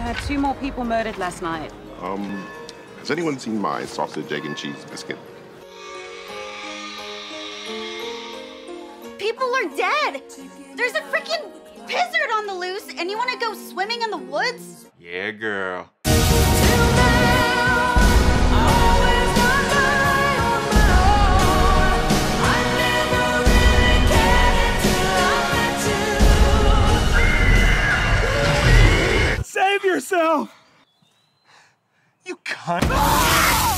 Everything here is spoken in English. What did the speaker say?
had 2 more people murdered last night. Has anyone seen my sausage, egg, and cheese biscuit? People are dead! There's a freaking blizzard on the loose, and you want to go swimming in the woods? Yeah, girl. Save yourself! You cunt!